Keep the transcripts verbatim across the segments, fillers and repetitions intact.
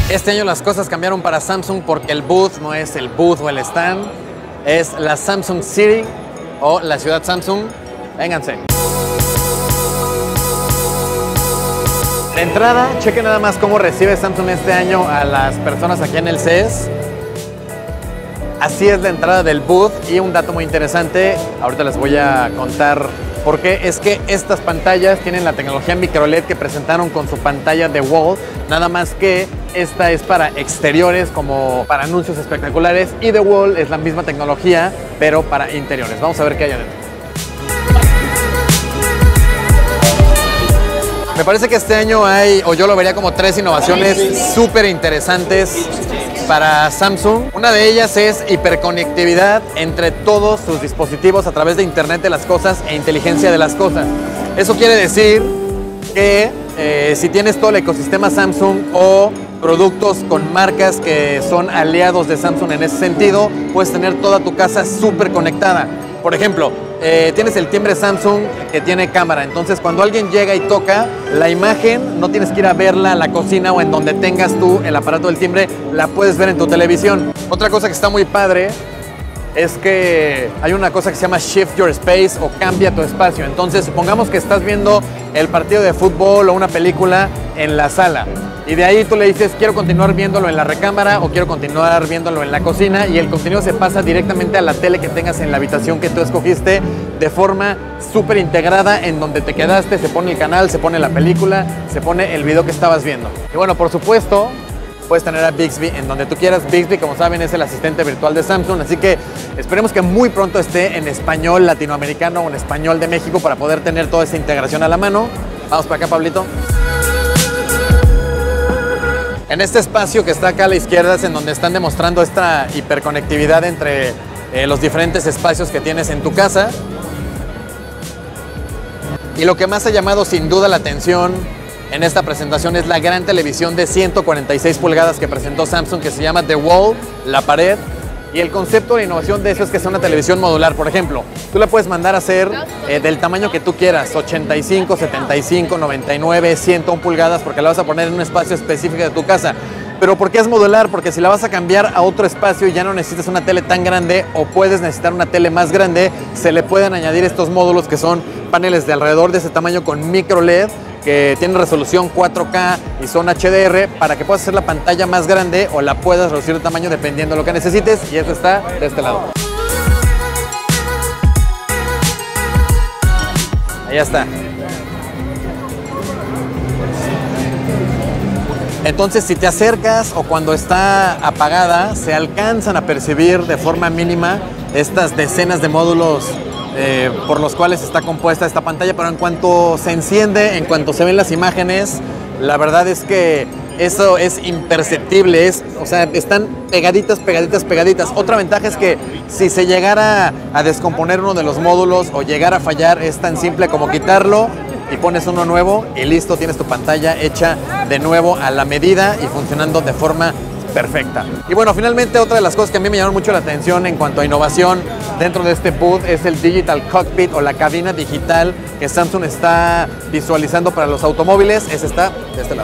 Este año las cosas cambiaron para Samsung porque el booth no es el booth o el stand, es la Samsung City o la ciudad Samsung. Vénganse. De entrada, chequen nada más cómo recibe Samsung este año a las personas aquí en el C E S. Así es la entrada del booth y un dato muy interesante, ahorita les voy a contar por qué, es que estas pantallas tienen la tecnología micro L E D que presentaron con su pantalla de Wall, nada más que esta es para exteriores como para anuncios espectaculares y The Wall es la misma tecnología pero para interiores. Vamos a ver qué hay adentro. Me parece que este año hay, o yo lo vería como tres innovaciones súper interesantes para Samsung. Una de ellas es hiperconectividad entre todos sus dispositivos a través de Internet de las Cosas e inteligencia de las cosas. Eso quiere decir que eh, si tienes todo el ecosistema Samsung o productos con marcas que son aliados de Samsung en ese sentido, puedes tener toda tu casa súper conectada. Por ejemplo, eh, tienes el timbre Samsung que tiene cámara, entonces cuando alguien llega y toca, la imagen no tienes que ir a verla a la cocina o en donde tengas tú el aparato del timbre, la puedes ver en tu televisión. Otra cosa que está muy padre es que hay una cosa que se llama Shift Your Space o cambia tu espacio. Entonces, supongamos que estás viendo el partido de fútbol o una película en la sala y de ahí tú le dices quiero continuar viéndolo en la recámara o quiero continuar viéndolo en la cocina y el contenido se pasa directamente a la tele que tengas en la habitación que tú escogiste de forma súper integrada en donde te quedaste, se pone el canal, se pone la película, se pone el video que estabas viendo. Y bueno, por supuesto, puedes tener a Bixby en donde tú quieras. Bixby, como saben, es el asistente virtual de Samsung, así que esperemos que muy pronto esté en español latinoamericano o en español de México para poder tener toda esta integración a la mano. Vamos para acá, Pablito. En este espacio que está acá a la izquierda es en donde están demostrando esta hiperconectividad entre eh, los diferentes espacios que tienes en tu casa. Y lo que más ha llamado sin duda la atención en esta presentación es la gran televisión de ciento cuarenta y seis pulgadas que presentó Samsung, que se llama The Wall, la pared. Y el concepto de innovación de eso es que sea una televisión modular. Por ejemplo, tú la puedes mandar a hacer eh, del tamaño que tú quieras, ochenta y cinco, setenta y cinco, noventa y nueve, ciento uno pulgadas, porque la vas a poner en un espacio específico de tu casa. Pero ¿por qué es modular? Porque si la vas a cambiar a otro espacio y ya no necesitas una tele tan grande o puedes necesitar una tele más grande, se le pueden añadir estos módulos que son paneles de alrededor de ese tamaño con micro L E D, que tienen resolución cuatro K y son H D R para que puedas hacer la pantalla más grande o la puedas reducir de tamaño dependiendo de lo que necesites, y esto está de este lado. Ahí está. Entonces, si te acercas o cuando está apagada, se alcanzan a percibir de forma mínima estas decenas de módulos Eh, por los cuales está compuesta esta pantalla, pero en cuanto se enciende, en cuanto se ven las imágenes, la verdad es que eso es imperceptible, es, o sea, están pegaditas, pegaditas, pegaditas. Otra ventaja es que si se llegara a descomponer uno de los módulos o llegara a fallar, es tan simple como quitarlo y pones uno nuevo y listo, tienes tu pantalla hecha de nuevo a la medida y funcionando de forma perfecta. Y bueno, finalmente otra de las cosas que a mí me llamó mucho la atención en cuanto a innovación dentro de este booth es el Digital Cockpit o la cabina digital que Samsung está visualizando para los automóviles. Ese está de este lado.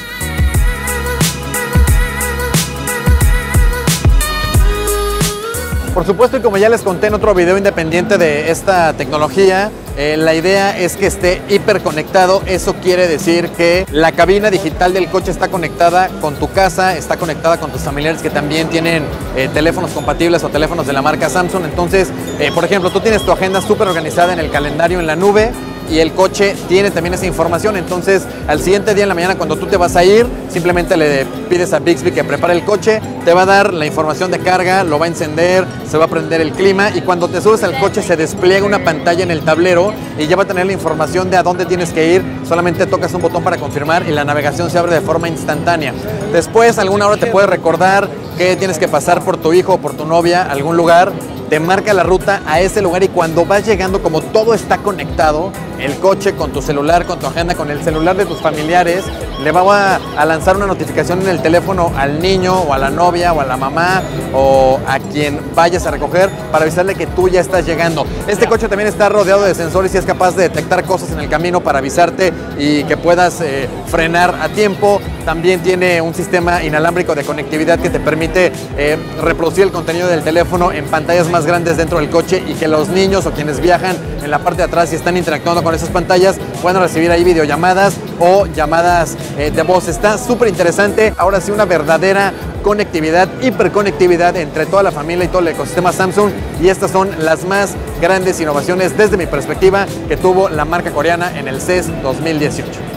Por supuesto, y como ya les conté en otro video independiente de esta tecnología, eh, la idea es que esté hiperconectado. Eso quiere decir que la cabina digital del coche está conectada con tu casa, está conectada con tus familiares que también tienen eh, teléfonos compatibles o teléfonos de la marca Samsung. Entonces, eh, por ejemplo, tú tienes tu agenda súper organizada en el calendario en la nube y el coche tiene también esa información. Entonces, al siguiente día en la mañana, cuando tú te vas a ir, simplemente le pides a Bixby que prepare el coche, te va a dar la información de carga, lo va a encender, se va a prender el clima y cuando te subes al coche se despliega una pantalla en el tablero y ya va a tener la información de a dónde tienes que ir. Solamente tocas un botón para confirmar y la navegación se abre de forma instantánea. Después, alguna hora te puede recordar que tienes que pasar por tu hijo o por tu novia a algún lugar te marca la ruta a ese lugar y cuando vas llegando, como todo está conectado, el coche con tu celular, con tu agenda, con el celular de tus familiares, le va a, a lanzar una notificación en el teléfono al niño o a la novia o a la mamá o a quien vayas a recoger para avisarle que tú ya estás llegando. Este coche también está rodeado de sensores y es capaz de detectar cosas en el camino para avisarte y que puedas eh, frenar a tiempo. También tiene un sistema inalámbrico de conectividad que te permite eh, reproducir el contenido del teléfono en pantallas más grandes dentro del coche y que los niños o quienes viajan en la parte de atrás y están interactuando con esas pantallas puedan recibir ahí videollamadas o llamadas eh, de voz. Está súper interesante. Ahora sí, una verdadera conectividad, hiperconectividad entre toda la familia y todo el ecosistema Samsung, y estas son las más grandes innovaciones desde mi perspectiva que tuvo la marca coreana en el C E S dos mil dieciocho.